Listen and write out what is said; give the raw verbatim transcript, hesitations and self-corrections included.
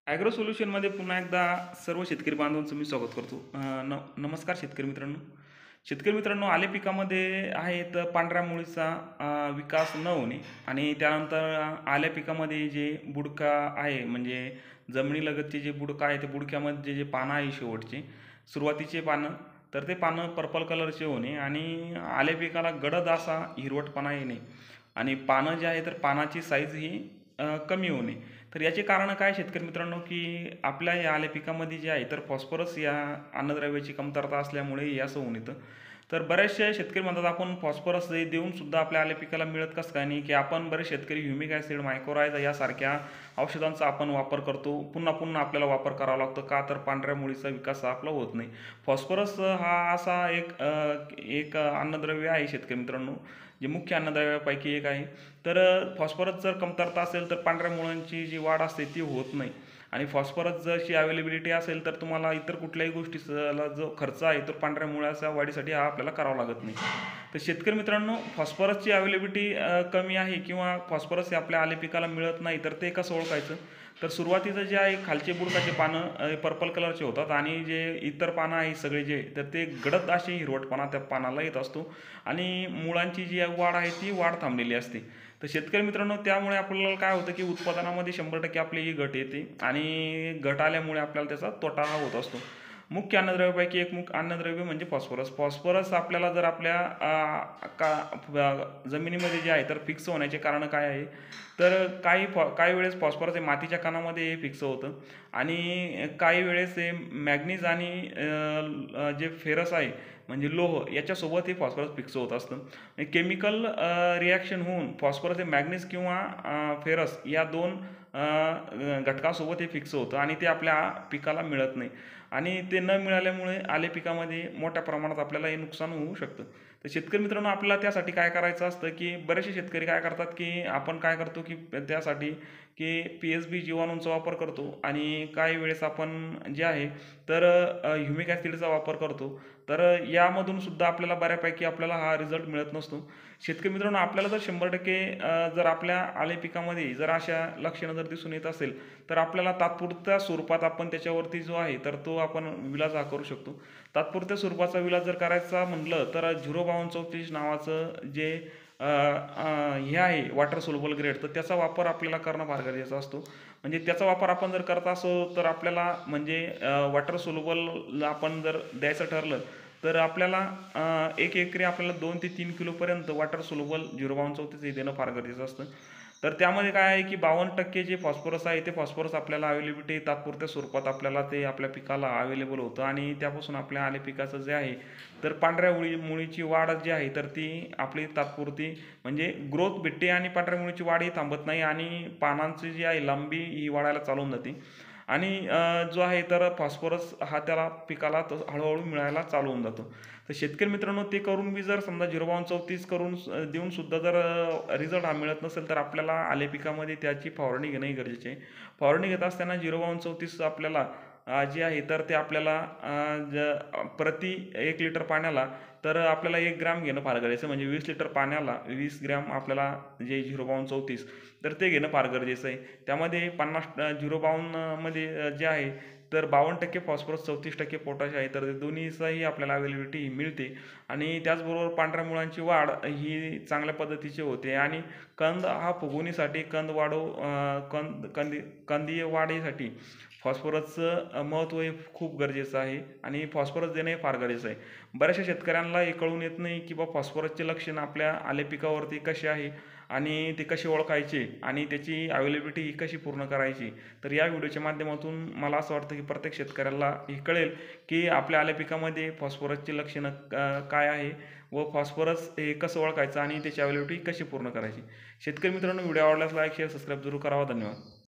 Agro सोल्युशनमध्ये पुन्हा एकदा सर्व शेतकरी बांधवांचं मी स्वागत करतो. अ, न नमस्कार शेतकरी मित्रांनो. शेतकरी मित्रांनो, आले पिकामध्ये आहे तर पांढऱ्या मुळीचा अ, विकास न होणे आणि त्यानंतर आल्या पिकामध्ये जे बुडका आहे, म्हणजे जमिनीलगतचे जे बुडका आहे, ते बुडक्यामध्ये जे पानं आहे शेवटचे सुरुवातीचे पानं, तर ते पानं पर्पल कलरचे होणे आणि आल्या पिकाला गडद असा हिरवटपणा येणे आणि पानं जे आहे तर पानाची साईज ही अ, कमी होणे. तर याचे कारणं काय शेतकरी मित्रांनो, की आपल्या या आल्या पिकामध्ये जे आहे तर फॉस्फरस या अन्नद्रव्याची कमतरता असल्यामुळे हे असं होऊन येतं. तर बरेचसे शेतकरी म्हणतात आपण फॉस्फरस हे देऊन सुद्धा आपल्या आल्या पिकाला मिळत कसं काय नाही, की आपण बरेच शेतकरी ह्युमिक ॲसिड, मायक्रोरायझा यासारख्या औषधांचा आपण वापर करतो. पुन्हा पुन्हा आपल्याला वापर करावा लागतो. का तर पांढऱ्या मुळीचा विकास हा आपला होत नाही. फॉस्फरस हा असा एक अ, एक अन्नद्रव्य आहे शेतकरी मित्रांनो, जे मुख्य अन्नद्रव्यापैकी एक आहे. तर फॉस्फरस जर कमतरता असेल तर पांढऱ्या मुळांची जी वाढ असते ती होत नाही आणि फॉस्फरस जशी अवेलेबिलिटी असेल तर तुम्हाला इतर कुठल्याही गोष्टीला जो खर्च आहे तो पांढऱ्या मुळाच्या वाढीसाठी हा आपल्याला करावा लागत नाही. तर शेतकरी मित्रांनो, फॉस्फरसची अवेलेबिलिटी कमी आहे किंवा फॉस्फरस हे आपल्या आले पिकाला मिळत नाही, तर ते कसं ओळखायचं? तर सुरुवातीचं जे आहे खालचे बुडकाचे पानं पर्पल कलरचे होतात आणि जे इतर पानं आहे सगळे जे, तर ते गडद अशी हिरवटपणा त्या पानाला येत असतो आणि मुळांची जी वाढ आहे ती वाढ थांबलेली असते. तर शेतकरी मित्रांनो, त्यामुळे आपल्याला काय होतं, की उत्पादनामध्ये शंभर टक्के आपली ही घट येते आणि घट आल्यामुळे आपल्याला त्याचा तोटा होत असतो. मुख्य अन्नद्रव्यापैकी एक मुख्य अन्नद्रव्य म्हणजे फॉस्फरस. फॉस्फरस आपल्याला जर आपल्या अ, का अ, जमिनीमध्ये जे आहे तर फिक्स होण्याचे कारण काय आहे? तर काही फॉ काही वेळेस फॉस्फरस हे मातीच्या कणामध्ये फिक्स होतं आणि काही वेळेस हे मॅग्नीज आणि अ, जे फेरस आहे म्हणजे लोह याच्यासोबत हे फॉस्फरस फिक्स होत असतं. केमिकल रिॲक्शन होऊन फॉस्फरस हे मॅग्नीज किंवा अ, फेरस या दोन अ, घटकांसोबत हे फिक्स होतं आणि ते आपल्या पिकाला मिळत नाही आणि ते न मिळाल्यामुळे आले पिकामध्ये मोठ्या प्रमाणात आपल्याला हे नुकसान होऊ शकतं. तर शेतकरी मित्रांनो, आपल्याला त्यासाठी काय करायचं असतं, की बरेचसे शेतकरी काय करतात, की आपण काय करतो, की त्यासाठी की पी एस बी जीवाणूंचा वापर करतो आणि काही वेळेस आपण जे आहे तर ह्युमिक ॲसिडचा वापर करतो. तर यामधून सुद्धा आपल्याला बऱ्यापैकी आपल्याला हा रिझल्ट मिळत नसतो. शेतकरी मित्रांनो, आपल्याला जर शंभर टक्के जर आपल्या आले पिकामध्ये जर अशा लक्षणं जर दिसून येत असेल, तर आपल्याला तात्पुरत्या स्वरूपात आपण त्याच्यावरती जो आहे तर तो आपण विलाज हा करू शकतो. तात्पुरत्या स्वरूपाचा विलाज जर करायचा म्हटलं तर झिरो बावन्न चौतीस नावाचं जे अ, अ, हे आहे वॉटर सोल्युबल ग्रेड, तर त्याचा वापर आपल्याला करणं फार गरजेचा असतो. म्हणजे त्याचा वापर आपण जर करत असो तर आपल्याला म्हणजे वॉटर सोल्युबल आपण जर द्यायचं ठरलं तर आपल्याला अ, एक एकरी आपल्याला दोन ते तीन किलोपर्यंत वॉटर सोल्युबल झिरो बावन्न चौतीस हे देणं फार गरजेचं असतं. तर त्यामध्ये काय आहे, की बावन्न टक्के जे फॉस्फरस आहे ते फॉस्फरस आपल्याला अवेलेबिलिटी तात्पुरत्या स्वरूपात आपल्याला ते आपल्या पिकाला अवेलेबल होतं आणि त्यापासून आपल्या आले पिकाचं जे आहे तर पांढऱ्या मुळी मुळीची वाढ जी आहे तर ती आपली तात्पुरती म्हणजे ग्रोथ भेटते आणि पांढऱ्या मुळीची वाढ ही थांबत नाही आणि पानांची जी आहे लांबी ही वाढायला चालून जाते आणि अ, जो आहे तर फॉस्फरस हा त्याला पिकाला तो हळूहळू मिळायला चालू होऊन जातो. तर शेतकरी मित्रांनो, ते करून बी जर समजा झिरो बावन्न चौतीस करून देऊन सुद्धा जर रिझल्ट हा मिळत नसेल तर आपल्याला आले पिकामध्ये त्याची फवारणी घेणंही गरजेचे आहे. फवारणी घेत असताना झिरो बावन्न चौतीस आपल्याला अ, जे आहे तर ते आपल्याला अ, ज प्रति एक लिटर पाण्याला तर आपल्याला एक ग्रॅम घेणं फार गरजेचं आहे. म्हणजे वीस लिटर पाण्याला वीस ग्रॅम आपल्याला जे झिरो बावन्न चौतीस तर ते घेणं फार गरजेचं आहे. त्यामध्ये पन्नास झिरो बावन्नमध्ये जे आहे तर बावन्न टक्के फॉस्फरस, चौतीस टक्के पोटॅश आहे. तर दोन्हीचाही आपल्याला अवेलेबिलिटी मिळते आणि त्याचबरोबर पांढऱ्या मुळांची वाढ ही चांगल्या पद्धतीची होते आणि कंद हा फुगवणीसाठी कंद वाढव अ, कंद कंदी कंदीय वाढीसाठी फॉस्फरसचं महत्त्व हे खूप गरजेचं आहे आणि फॉस्फरस देणं हे फार गरजेचं आहे. बऱ्याचशा शेतकऱ्यांना हे कळून येत नाही, की बा फॉस्फरसचे लक्षण आपल्या आले पिकावरती कसे आहे आणि ते कसे ओळखायचे आणि त्याची अवेलेबिलिटी ही कशी पूर्ण करायची. तर या व्हिडिओच्या माध्यमातून मला असं वाटतं, की प्रत्येक शेतकऱ्याला हे कळेल, की आपल्या आल्या पिकामध्ये फॉस्फरसची लक्षणं अ, काय आहे व फॉस्फरस हे कसं ओळखायचं आणि त्याची अवेलेबिलिटी कशी पूर्ण करायची. शेतकरी मित्रांनो, व्हिडिओ आवडल्यास लाईक, शेअर, सबस्क्राईब जरूर करावा. धन्यवाद.